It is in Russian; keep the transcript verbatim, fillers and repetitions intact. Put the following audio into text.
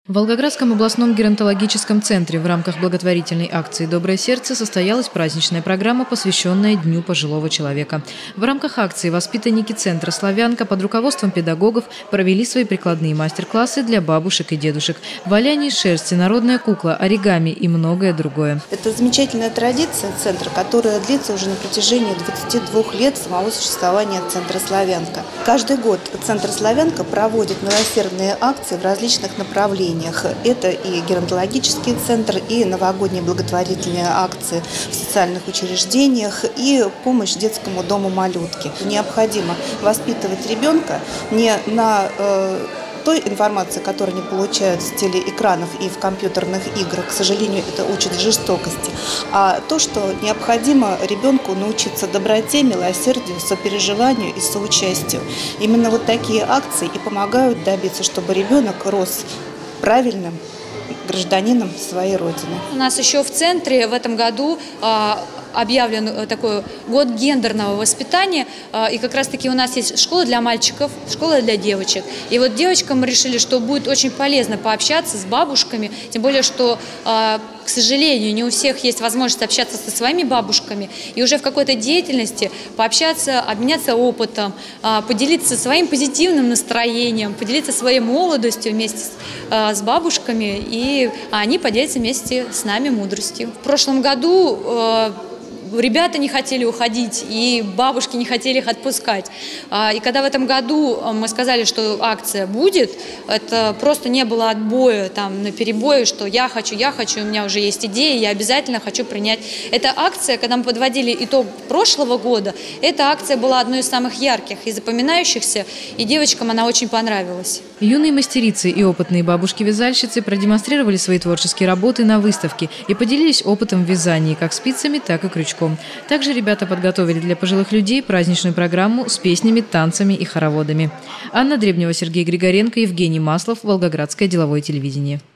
В Волгоградском областном геронтологическом центре в рамках благотворительной акции «Доброе сердце» состоялась праздничная программа, посвященная Дню пожилого человека. В рамках акции воспитанники центра «Славянка» под руководством педагогов провели свои прикладные мастер-классы для бабушек и дедушек. Валяние из шерсти, народная кукла, оригами и многое другое. Это замечательная традиция центра, которая длится уже на протяжении двадцати двух лет самого существования центра «Славянка». Каждый год центр «Славянка» проводит милосердные акции в различных направлениях. Это и геронтологический центр, и новогодние благотворительные акции в социальных учреждениях, и помощь детскому дому малютки. Необходимо воспитывать ребенка не на э, той информации, которую они получают с телеэкранов и в компьютерных играх. К сожалению, это учит жестокости. А то, что необходимо ребенку научиться доброте, милосердию, сопереживанию и соучастию. Именно вот такие акции и помогают добиться, чтобы ребенок рос правильным гражданином своей Родины. У нас еще в центре в этом году а, объявлен такой год гендерного воспитания. И как раз-таки у нас есть школа для мальчиков, школа для девочек. И вот девочкам мы решили, что будет очень полезно пообщаться с бабушками, тем более, что, к сожалению, не у всех есть возможность общаться со своими бабушками. И уже в какой-то деятельности пообщаться, обменяться опытом, поделиться своим позитивным настроением, поделиться своей молодостью вместе с бабушками, и они поделятся вместе с нами мудростью. В прошлом году ребята не хотели уходить, и бабушки не хотели их отпускать. И когда в этом году мы сказали, что акция будет, это просто не было отбоя там, на перебои, что я хочу, я хочу, у меня уже есть идея, я обязательно хочу принять. Эта акция, когда мы подводили итог прошлого года, эта акция была одной из самых ярких и запоминающихся, и девочкам она очень понравилась. Юные мастерицы и опытные бабушки-вязальщицы продемонстрировали свои творческие работы на выставке и поделились опытом в вязании как спицами, так и крючком. Также ребята подготовили для пожилых людей праздничную программу с песнями, танцами и хороводами. Анна Дребнева, Сергей Григоренко, Евгений Маслов, Волгоградское деловое телевидение.